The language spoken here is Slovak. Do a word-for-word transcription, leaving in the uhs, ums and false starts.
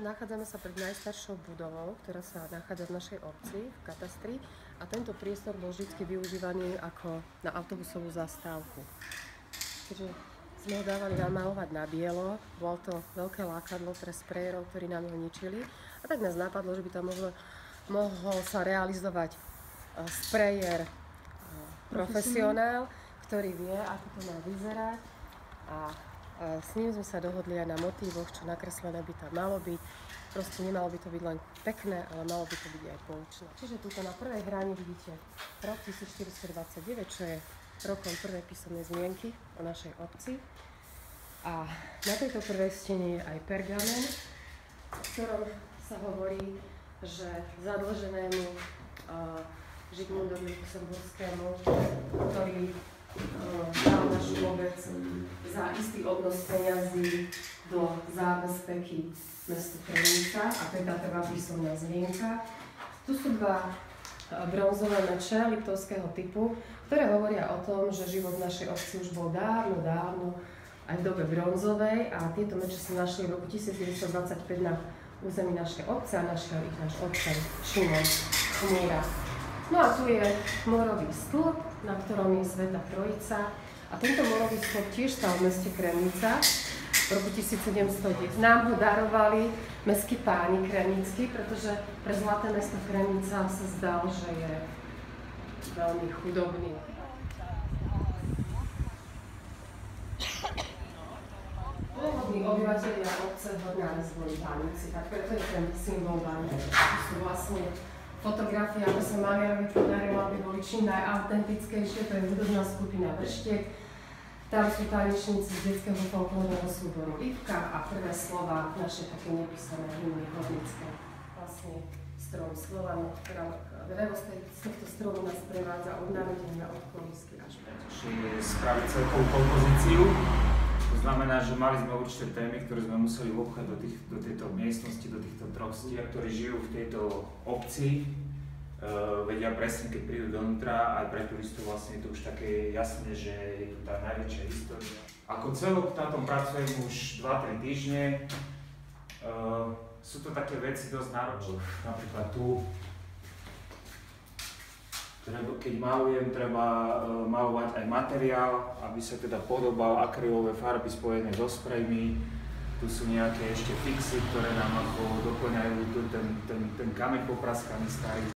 nachádzame sa pred najstaršou budovou, ktorá sa nachádza v našej obci, v katastri. A tento priestor bol vždy využívaný ako na autobusovú zastávku. Keďže sme ho dávali namalovať na bielo, bolo to veľké lákadlo pre sprejérov, ktorí nám ho ničili. A tak nás napadlo, že by tam mohlo, mohol sa realizovať uh, sprejer uh, profesionál, ktorý vie, ako to má vyzerať. A uh, s ním sme sa dohodli aj na motívoch, čo nakreslené by tam malo byť. Proste nemalo by to byť len pekné, ale malo by to byť aj poučné. Čiže tuto na prvej hrani vidíte rok tisícštyristodvadsaťdeväť, čo je rokom prvej písomnej zmienky o našej obci. A na tejto prvej stene je aj pergamen, v ktorom sa hovorí, že zadlženému uh, Žigmundovi Luxemburskému, ktorý uh, dal našu obec za istý obnos peňazí do zábezpeky mestu Kremnica, a to je tá prvá písomná zmienka. Tu sú dva bronzové meče liptovského typu, ktoré hovoria o tom, že život v našej obci už bol dávno, dávno, aj v dobe bronzovej, a tieto meče sa našli v roku tisícdeväťstodvadsaťpäť na území našej obce a našiel ich náš otec Šimon Chmúra. No a tu je morový stĺp, na ktorom je Svätá Trojica, a tento morový stĺp tiež stal v meste Kremnica. V roku tisícsedemstodeväť nám ho darovali mestskí páni kremnickí, pretože pre zlaté mesto Kremnica sa zdal, že je veľmi chudobný. Pôvodní obyvateľia obce Horňany boli bánici, tak preto je ten symbol bánic. To sú vlastne fotografie, ako sa Maliarovi podarilo, aby boli čím najautentickejšie. To je hudobná skupina Vrštiek. Tam sú tanečníci z detského folklórneho súboru Ivka a prvé slova naše také nepísané hymny hornické. Vlastne strom Slovan, ktorá drevo z týchto stromov nás prevádza od narodenia, od kolísky až po Čiže spraviť celkovú kompozíciu. To znamená, že mali sme určité témy, ktoré sme museli obchať do, tých, do tejto miestnosti, do týchto troch stier, ktorí žijú v tejto obci. Uh, vedia presne, keď prídu donútra, aj pre turistov vlastne je to už také jasné, že je tu tá najväčšia história. Ako celok na tom pracujem už dva tri týždne. Uh, sú to také veci dosť náročné. Napríklad tu, treba, keď malujem, treba uh, malovať aj materiál, aby sa teda podobal, akrylové farby spojené so sprejmi. Tu sú nejaké ešte fixy, ktoré nám ako doplňajú ten, ten, ten kameň popraskaný starý.